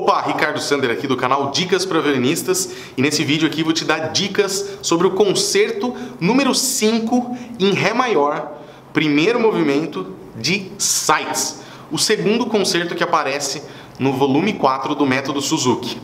Opa, Ricardo Sander aqui do canal Dicas para Violinistas, e nesse vídeo aqui vou te dar dicas sobre o concerto número 5 em Ré maior, primeiro movimento de Sights, o segundo concerto que aparece no volume 4 do Método Suzuki.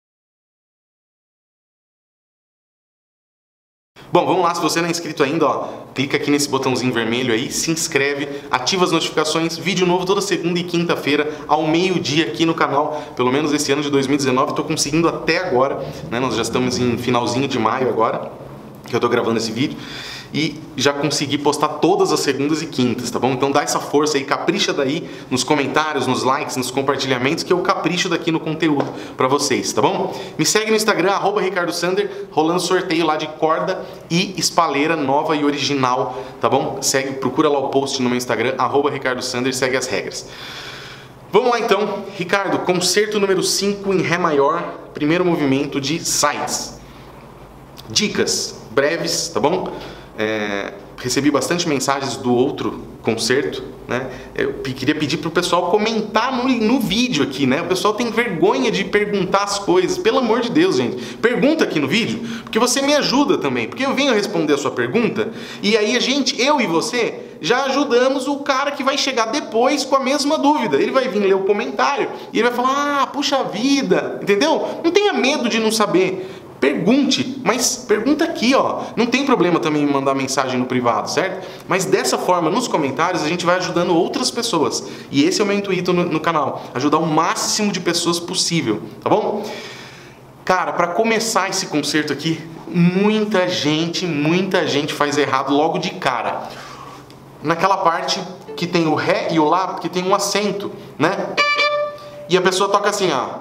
Bom, vamos lá, se você não é inscrito ainda, ó, clica aqui nesse botãozinho vermelho aí, se inscreve, ativa as notificações, vídeo novo toda segunda e quinta-feira, ao meio-dia aqui no canal, pelo menos esse ano de 2019, estou conseguindo até agora, né, nós já estamos em finalzinho de maio agora, que eu estou gravando esse vídeo, e já consegui postar todas as segundas e quintas, tá bom? Então dá essa força aí, capricha daí nos comentários, nos likes, nos compartilhamentos, que eu capricho daqui no conteúdo pra vocês, tá bom? Me segue no Instagram, @RicardoSander, rolando sorteio lá de corda e espaleira nova e original, tá bom? Segue, procura lá o post no meu Instagram, @RicardoSander, segue as regras. Vamos lá então, Ricardo, concerto número 5 em Ré maior, primeiro movimento de Sights. Dicas breves, tá bom? Recebi bastante mensagens do outro concerto, né? Eu queria pedir pro pessoal comentar no vídeo aqui, né? O pessoal tem vergonha de perguntar as coisas, pelo amor de Deus, gente. Pergunta aqui no vídeo, porque você me ajuda também, porque eu venho responder a sua pergunta, e aí eu e você, já ajudamos o cara que vai chegar depois com a mesma dúvida. Ele vai vir ler o comentário, e ele vai falar, ah, puxa vida, entendeu? Não tenha medo de não saber. Pergunte, mas pergunta aqui, ó. Não tem problema também me mandar mensagem no privado, certo? Mas dessa forma, nos comentários, a gente vai ajudando outras pessoas. E esse é o meu intuito no canal, ajudar o máximo de pessoas possível, tá bom? Cara, para começar esse concerto aqui, muita gente faz errado logo de cara. Naquela parte que tem o Ré e o Lá, que tem um acento, né? E a pessoa toca assim, ó.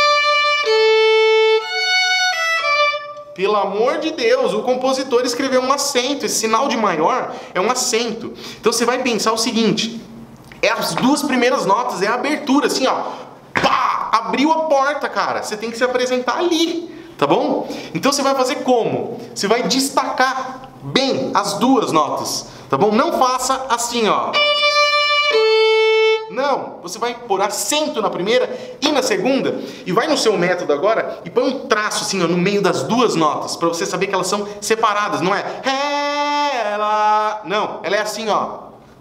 Pelo amor de Deus, o compositor escreveu um acento, esse sinal de maior é um acento. Então você vai pensar o seguinte, as duas primeiras notas, é a abertura, assim ó, pá, abriu a porta, cara, você tem que se apresentar ali, tá bom? Então você vai fazer como? Você vai destacar bem as duas notas, tá bom? Não faça assim, ó. Não, você vai pôr acento na primeira e na segunda, e vai no seu método agora e põe um traço assim, ó, no meio das duas notas, para você saber que elas são separadas, não é Ré, Lá, não, ela é assim, ó.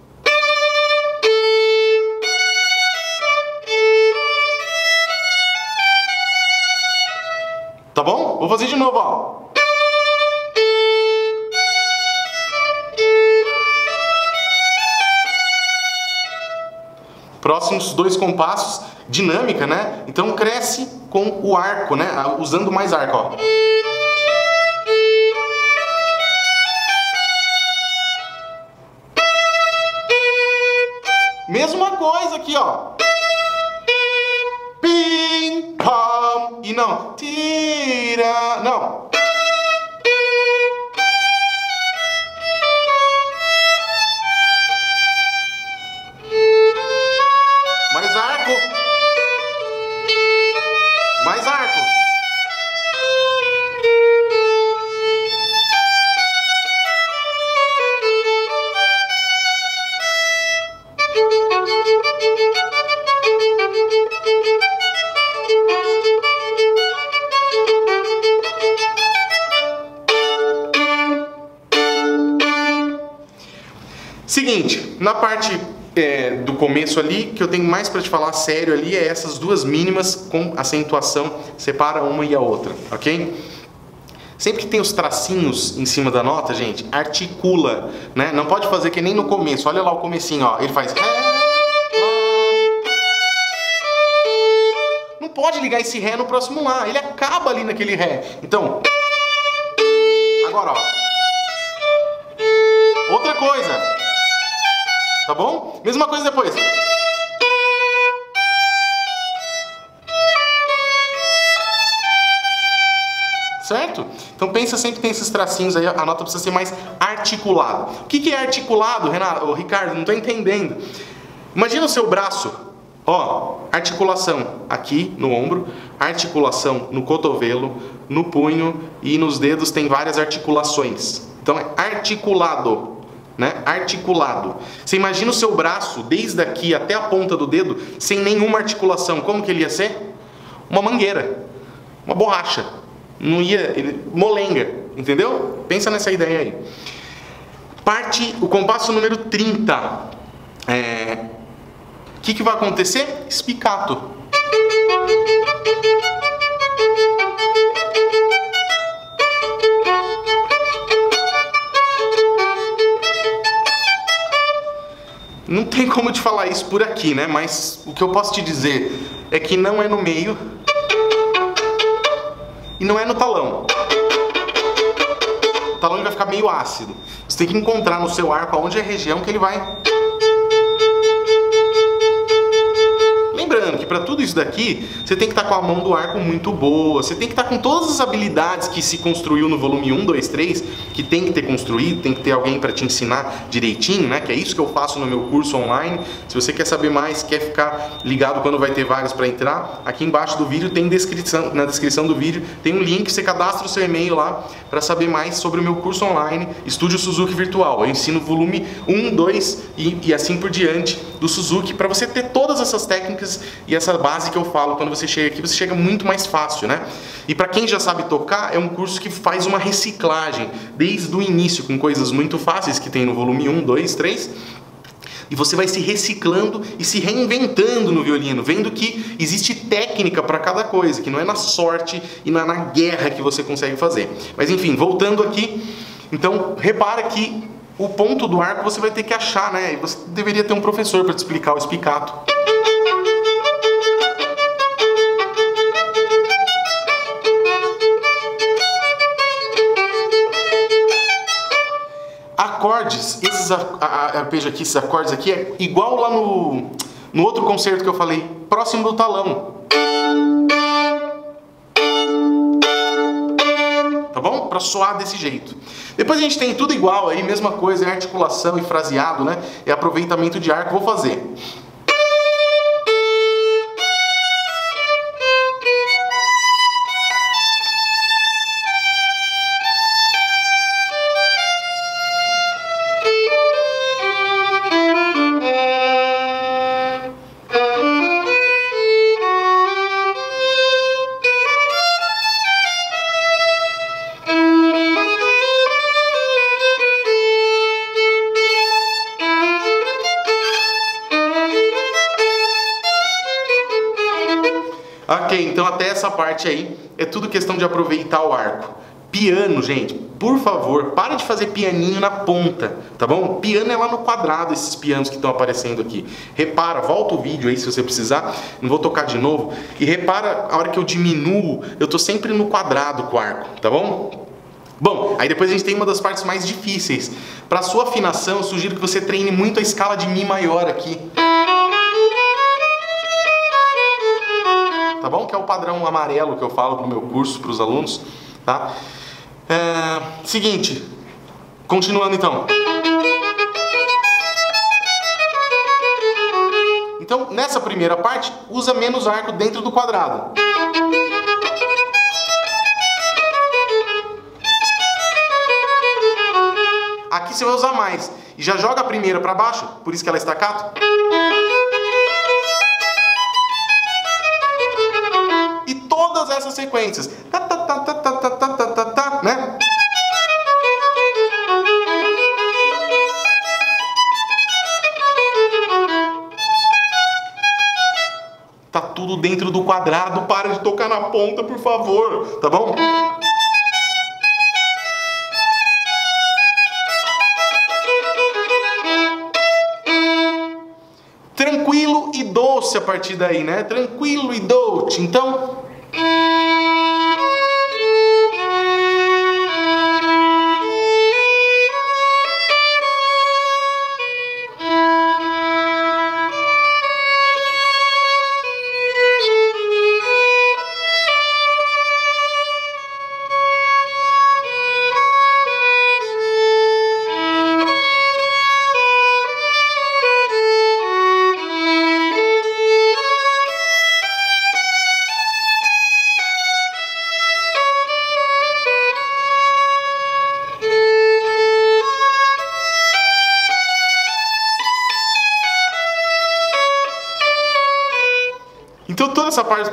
Tá bom? Vou fazer de novo, ó. Próximos dois compassos, dinâmica, né? Então cresce com o arco, né? Usando mais arco, ó. Mesma coisa aqui, ó. Pim, pam, e não. Tira, não. Mais arco. Seguinte, na parte do começo ali, que eu tenho mais para te falar sério ali, é essas duas mínimas com acentuação, separa uma e a outra, ok? Sempre que tem os tracinhos em cima da nota, gente, articula, né? Não pode fazer que nem no começo, olha lá o comecinho, ó, ele faz Ré, Lá. Não pode ligar esse Ré no próximo Lá, ele acaba ali naquele Ré. Então, agora, ó. Outra coisa. Tá bom? Mesma coisa depois. Certo? Então pensa sempre que tem esses tracinhos aí, a nota precisa ser mais articulada. O que é articulado, Renato? Ricardo, não estou entendendo. Imagina o seu braço, ó, articulação aqui no ombro, articulação no cotovelo, no punho e nos dedos tem várias articulações. Então é articulado. Né? Articulado. Você imagina o seu braço desde aqui até a ponta do dedo sem nenhuma articulação, como que ele ia ser? uma mangueira, uma borracha. Não ia, molenga, entendeu? Pensa nessa ideia aí. Parte o compasso número 30. O que vai acontecer? Spiccato. Não tem como te falar isso por aqui, né? Mas o que eu posso te dizer é que não é no meio e não é no talão. O talão vai ficar meio ácido. Você tem que encontrar no seu arco aonde é a região que ele vai. Lembrando que para tudo isso daqui, você tem que estar com a mão do arco muito boa, você tem que estar com todas as habilidades que se construiu no volume 1, 2, 3, que tem que ter construído, tem que ter alguém para te ensinar direitinho, né? Que é isso que eu faço no meu curso online. Se você quer saber mais, quer ficar ligado quando vai ter vagas para entrar, aqui embaixo do vídeo tem descrição, na descrição do vídeo tem um link, você cadastra o seu e-mail lá para saber mais sobre o meu curso online, Estúdio Suzuki Virtual. Eu ensino volume 1, 2 e assim por diante do Suzuki, para você ter todas essas técnicas e essa base que eu falo. Quando você chega aqui, você chega muito mais fácil, né? E para quem já sabe tocar, é um curso que faz uma reciclagem desde o início, com coisas muito fáceis que tem no volume 1, 2, 3. E você vai se reciclando e se reinventando no violino, vendo que existe técnica para cada coisa, que não é na sorte e não é na guerra que você consegue fazer. Mas enfim, voltando aqui, então repara que o ponto do arco você vai ter que achar, né? E você deveria ter um professor para te explicar o spiccato. Acordes, esses arpejos aqui, esses acordes aqui, é igual lá no outro concerto que eu falei, próximo do talão. Tá bom? Pra soar desse jeito. Depois a gente tem tudo igual aí, mesma coisa, é articulação e fraseado, né? É aproveitamento de arco, vou fazer. Ok, então até essa parte aí é tudo questão de aproveitar o arco. Piano, gente, por favor, para de fazer pianinho na ponta, tá bom? Piano é lá no quadrado, esses pianos que estão aparecendo aqui. Repara, volta o vídeo aí se você precisar, não vou tocar de novo. E repara, a hora que eu diminuo, eu tô sempre no quadrado com o arco, tá bom? Bom, aí depois a gente tem uma das partes mais difíceis. Para sua afinação, eu sugiro que você treine muito a escala de Mi maior aqui. Tá bom? Que é o padrão amarelo que eu falo no meu curso para os alunos, tá? Seguinte, continuando então. Então, nessa primeira parte, usa menos arco dentro do quadrado. Aqui você vai usar mais. E já joga a primeira para baixo, por isso que ela é staccato. E todas essas sequências. Né? Tá tudo dentro do quadrado, para de tocar na ponta, por favor, tá bom? Tranquilo e doce a partir daí, né? Tranquilo e doce. Então,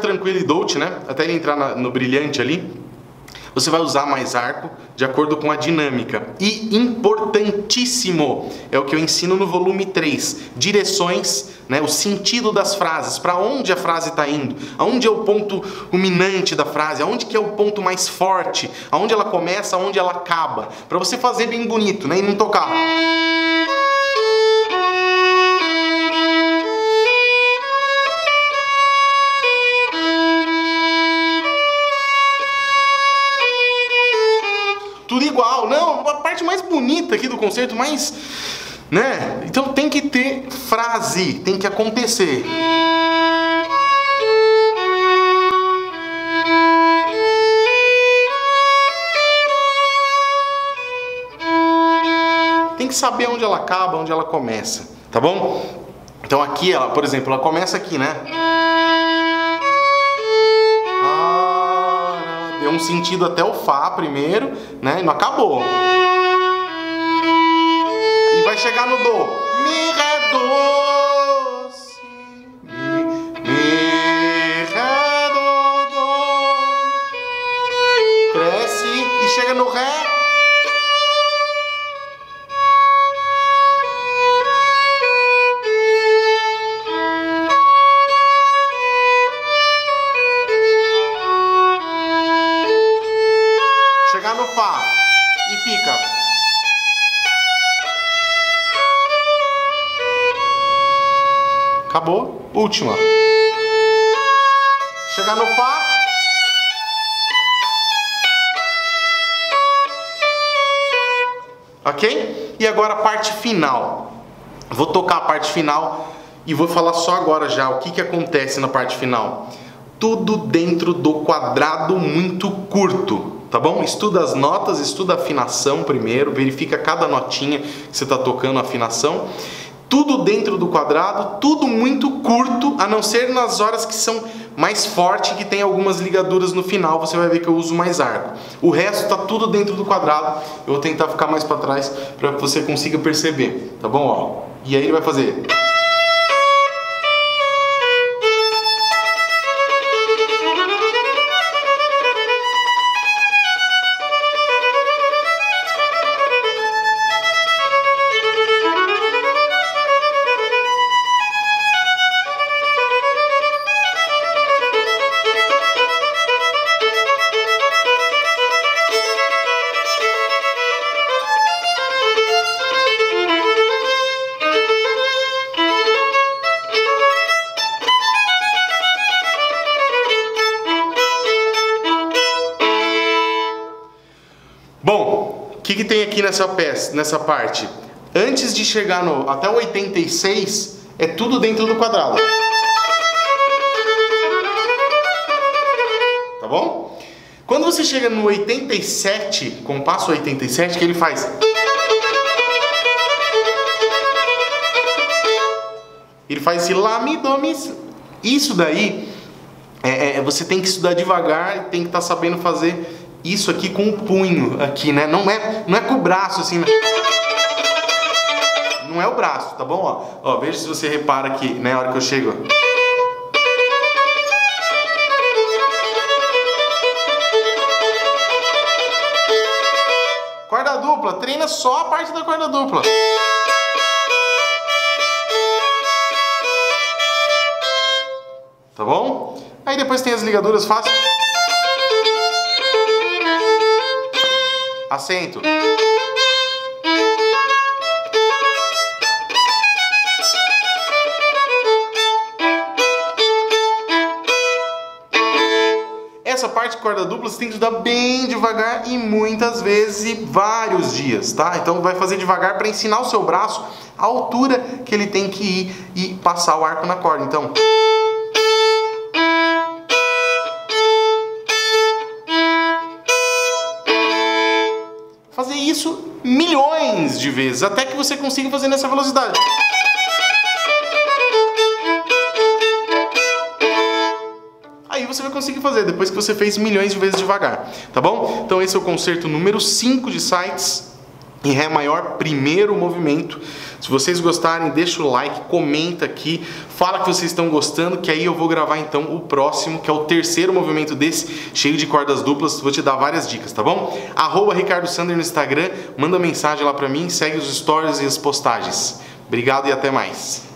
tranquilo e dolce, né? Até ele entrar no brilhante ali. Você vai usar mais arco de acordo com a dinâmica. E importantíssimo, é o que eu ensino no volume 3, direções, né, o sentido das frases, para onde a frase está indo, aonde é o ponto culminante da frase, aonde que é o ponto mais forte, aonde ela começa, aonde ela acaba, para você fazer bem bonito, né, e não tocar. Tudo igual, não, a parte mais bonita aqui do concerto, mais, né? Então tem que ter frase, tem que acontecer. Tem que saber onde ela acaba, onde ela começa, tá bom? Então aqui, ela, por exemplo, ela começa aqui, né? Deu um sentido até o Fá primeiro, né? E não acabou. E vai chegar no Dó. Mi, Ré, Dó, Si, Mi, Ré, Dó, Dó. Cresce e chega no Ré. Chegar no Fá e fica. Acabou. Última. Chegar no Fá. Ok? E agora a parte final. Vou tocar a parte final e vou falar só agora já o que acontece na parte final. Tudo dentro do quadrado muito curto. Tá bom? Estuda as notas, estuda a afinação primeiro, verifica cada notinha que você está tocando a afinação. Tudo dentro do quadrado, tudo muito curto, a não ser nas horas que são mais fortes, que tem algumas ligaduras no final, você vai ver que eu uso mais arco. O resto está tudo dentro do quadrado, eu vou tentar ficar mais para trás para que você consiga perceber, tá bom? Ó, e aí ele vai fazer... Bom, o que tem aqui nessa peça, nessa parte? Antes de chegar até o 86, é tudo dentro do quadrado. Tá bom? Quando você chega no 87, compasso 87, que ele faz... Ele faz esse Lá, Mi, Dó, Mi. Isso daí, você tem que estudar devagar e tem que estar sabendo fazer... Isso aqui com o punho aqui, né? Não é com o braço assim, né? Não é o braço, tá bom? Ó, veja se você repara aqui, né? A hora que eu chego. Corda dupla, treina só a parte da corda dupla. Tá bom? Aí depois tem as ligaduras fáceis. Acento. Essa parte de corda dupla você tem que estudar bem devagar e muitas vezes e vários dias, tá? Então vai fazer devagar para ensinar o seu braço a altura que ele tem que ir e passar o arco na corda. Então... fazer isso milhões de vezes, até que você consiga fazer nessa velocidade. Aí você vai conseguir fazer, depois que você fez milhões de vezes devagar, tá bom? Então esse é o concerto número 5 de Sites. em Ré maior, primeiro movimento. Se vocês gostarem, deixa o like, comenta aqui, fala que vocês estão gostando, que aí eu vou gravar então o próximo, que é o terceiro movimento desse, cheio de cordas duplas. Vou te dar várias dicas, tá bom? @RicardoSander no Instagram, manda mensagem lá pra mim, segue os stories e as postagens. Obrigado e até mais.